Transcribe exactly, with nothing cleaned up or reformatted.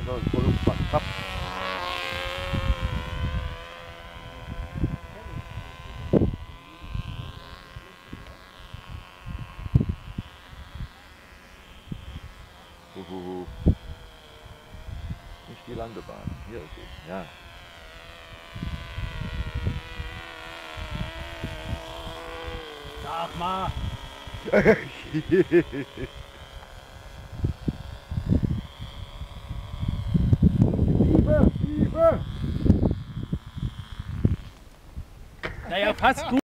So, das Produkt macht Kapp. Uhuhu. Nicht die Landebahn. Hier ist sie. Ja. Sag mal! Liebe, Liebe! Naja, fast gut.